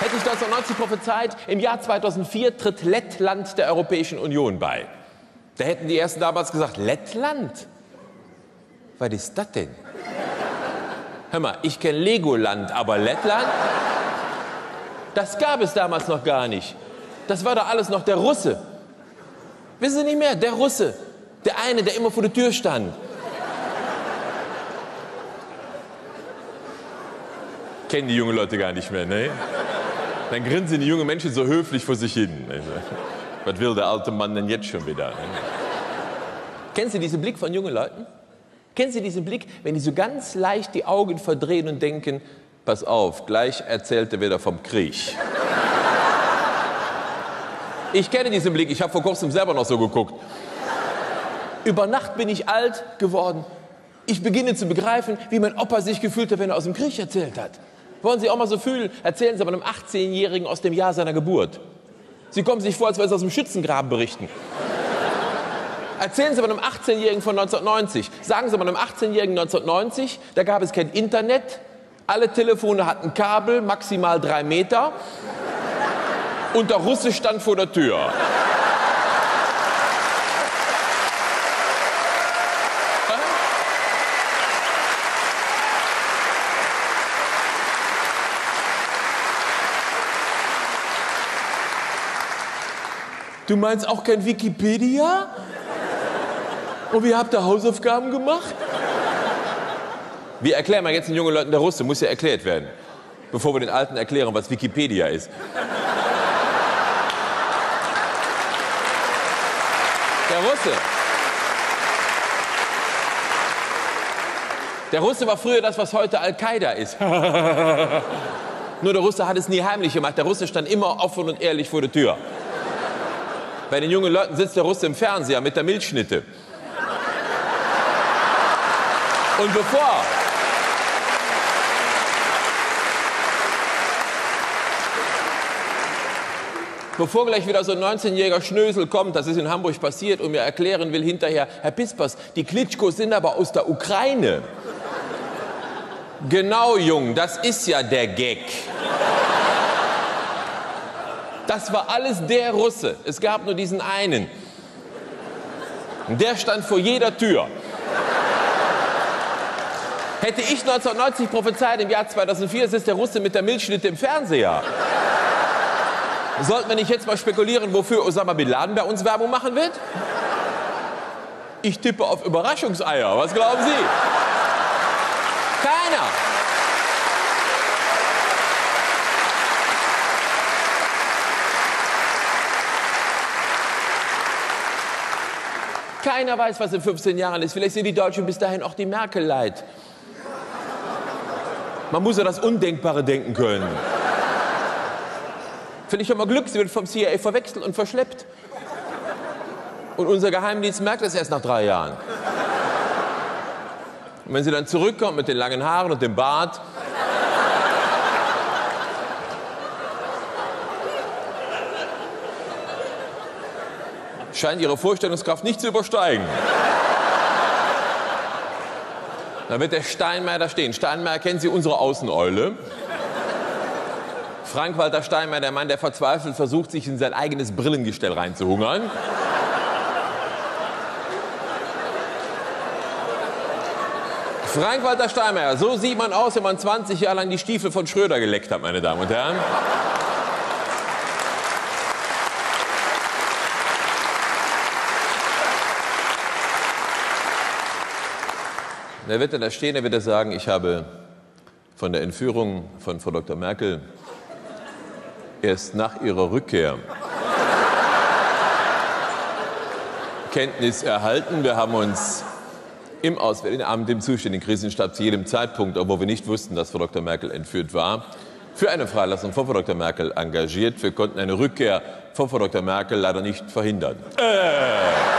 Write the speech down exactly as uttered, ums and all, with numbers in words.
Hätte ich neunzehnhundertneunzig prophezeit, im Jahr zweitausendvier tritt Lettland der Europäischen Union bei. Da hätten die Ersten damals gesagt, Lettland? Was ist das denn? Hör mal, ich kenne Legoland, aber Lettland? Das gab es damals noch gar nicht. Das war doch alles noch der Russe. Wissen Sie nicht mehr? Der Russe. Der eine, der immer vor der Tür stand. Kennen die jungen Leute gar nicht mehr, ne? Dann grinsen die jungen Menschen so höflich vor sich hin. Was will der alte Mann denn jetzt schon wieder? Kennen Sie diesen Blick von jungen Leuten? Kennen Sie diesen Blick, wenn die so ganz leicht die Augen verdrehen und denken, pass auf, gleich erzählt er wieder vom Krieg. Ich kenne diesen Blick, ich habe vor kurzem selber noch so geguckt. Über Nacht bin ich alt geworden. Ich beginne zu begreifen, wie mein Opa sich gefühlt hat, wenn er aus dem Krieg erzählt hat. Wollen Sie auch mal so fühlen? Erzählen Sie aber einem achtzehnjährigen aus dem Jahr seiner Geburt. Sie kommen sich vor, als würden Sie aus dem Schützengraben berichten. Erzählen Sie mal einem achtzehnjährigen von neunzehnhundertneunzig. Sagen Sie mal einem achtzehnjährigen neunzehnhundertneunzig, da gab es kein Internet, alle Telefone hatten Kabel, maximal drei Meter und der Russe stand vor der Tür. Du meinst auch kein Wikipedia? Und wie habt ihr Hausaufgaben gemacht? Wie erklären wir jetzt den jungen Leuten der Russe? Muss ja erklärt werden. Bevor wir den Alten erklären, was Wikipedia ist. Der Russe. Der Russe war früher das, was heute Al-Qaida ist. Nur der Russe hat es nie heimlich gemacht. Der Russe stand immer offen und ehrlich vor der Tür. Bei den jungen Leuten sitzt der Russe im Fernseher mit der Milchschnitte. Und bevor... Bevor gleich wieder so ein neunzehnjähriger Schnösel kommt, das ist in Hamburg passiert, und mir erklären will hinterher, Herr Pispas, die Klitschkos sind aber aus der Ukraine. Genau, Jung, das ist ja der Gag. Das war alles der Russe. Es gab nur diesen einen. Der stand vor jeder Tür. Hätte ich neunzehnhundertneunzig prophezeit, im Jahr zweitausendvier sitzt der Russe mit der Milchschnitte im Fernseher. Sollten wir nicht jetzt mal spekulieren, wofür Osama Bin Laden bei uns Werbung machen wird? Ich tippe auf Überraschungseier. Was glauben Sie? Keiner. Keiner weiß, was in fünfzehn Jahren ist. Vielleicht sind die Deutschen bis dahin auch die Merkel leid. Man muss ja das Undenkbare denken können. Vielleicht haben wir Glück, sie wird vom C I A verwechselt und verschleppt. Und unser Geheimdienst merkt das erst nach drei Jahren. Und wenn sie dann zurückkommt mit den langen Haaren und dem Bart, scheint ihre Vorstellungskraft nicht zu übersteigen. Dann wird der Steinmeier da stehen. Steinmeier, kennen Sie unsere Außeneule? Frank-Walter Steinmeier, der Mann, der verzweifelt versucht, sich in sein eigenes Brillengestell reinzuhungern. Frank-Walter Steinmeier, so sieht man aus, wenn man zwanzig Jahre lang die Stiefel von Schröder geleckt hat, meine Damen und Herren. Da wird er da stehen, er wird er sagen, ich habe von der Entführung von Frau Doktor Merkel erst nach ihrer Rückkehr Kenntnis erhalten. Wir haben uns im Auswärtigen Amt, im zuständigen Krisenstab, zu jedem Zeitpunkt, obwohl wir nicht wussten, dass Frau Doktor Merkel entführt war, für eine Freilassung von Frau Doktor Merkel engagiert. Wir konnten eine Rückkehr von Frau Doktor Merkel leider nicht verhindern. Äh.